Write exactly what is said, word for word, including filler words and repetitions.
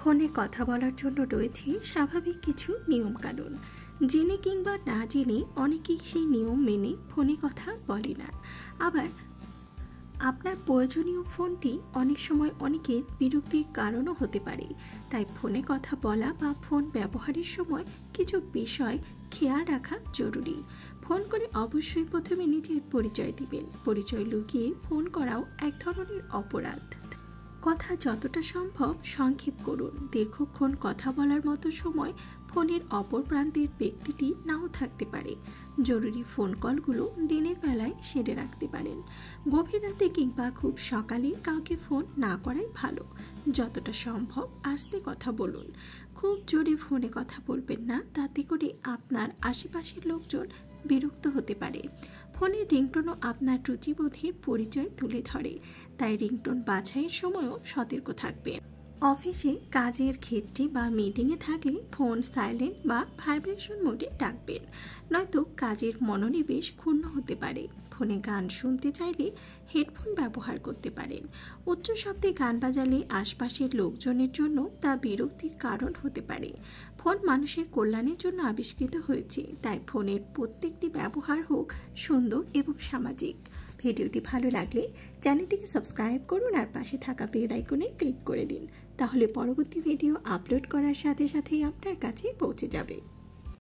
ফোনে কথা বলার জন্য রয়েছে স্বাভাবিক কিছু নিয়মকানুন। জেনে কিংবা না জেনে অনেকেই সেই নিয়ম মেনে ফোনে কথা বলে না। আবার আপনার প্রয়োজনীয় ফোনটি অনেক সময় অনেকের বিরক্তির কারণও হতে পারে। তাই ফোনে কথা বলা বা ফোন ব্যবহারের সময় কিছু বিষয় খেয়াল রাখা জরুরি। ফোন করে অবশ্যই প্রথমে নিজের পরিচয় দিবেন। পরিচয় লুকিয়ে ফোন করাও এক ধরনের অপরাধ। কথা যতটা সম্ভব সংক্ষেপ করুন। দীর্ঘক্ষণ কথা বলার মতো সময় ফোনের অপর প্রান্তের ব্যক্তিটি নাও থাকতে পারে। জরুরি ফোন কলগুলো দিনের বেলায় সেরে রাখতে পারেন। গভীর রাতে কিংবা খুব সকালে কাউকে ফোন না করাই ভালো। যতটা সম্ভব আস্তে কথা বলুন। খুব জোরে ফোনে কথা বলবেন না, তাতে করে আপনার আশেপাশের লোকজন বিরক্ত হতে পারে। ফোনের রিংটোনও আপনার রুচিবোধের পরিচয় তুলে ধরে, তাই রিংটোন বাছাইয়ের সময়ও সতর্ক থাকবেন। অফিসে কাজের ক্ষেত্রে বা মিটিংয়ে থাকলে ফোন সাইলেন্ট বা ভাইব্রেশন মোডে রাখবেন, নয়তো কাজের মনোনিবেশ ক্ষুণ্ণ হতে পারে। ফোনে গান শুনতে চাইলে হেডফোন ব্যবহার করতে পারেন। উচ্চ শব্দে গান বাজালে আশপাশের লোকজনের জন্য তা বিরক্তির কারণ হতে পারে। ফোন মানুষের কল্যাণের জন্য আবিষ্কৃত হয়েছে, তাই ফোনের প্রত্যেকটি ব্যবহার হোক সুন্দর এবং সামাজিক। ভিডিওটি ভালো লাগলে চ্যানেলটিকে সাবস্ক্রাইব করুন আর পাশে থাকা বেল আইকনে ক্লিক করে দিন, তাহলে পরবর্তী ভিডিও আপলোড করার সাথে সাথেই আপনার কাছে পৌঁছে যাবে।